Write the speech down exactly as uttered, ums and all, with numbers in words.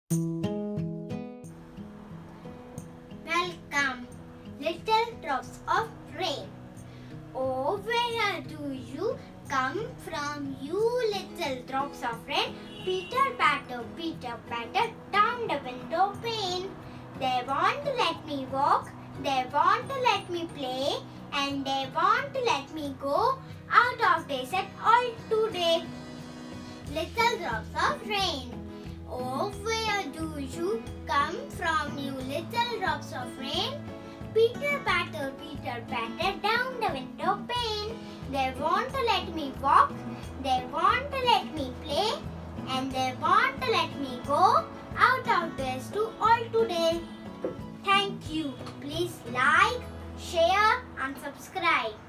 Welcome, little drops of rain. Oh, where do you come from, you little drops of rain? Pitter patter, pitter patter, down the window pane. They want to let me walk, they want to let me play, and they want to let me go out of their set all today. Little drops of rain. Oh, where do you come from, you little drops of rain? Pitter patter, pitter patter, down the window pane. They want to let me walk, they want to let me play, and they want to let me go out of this to all today. Thank you. Please like, share and subscribe.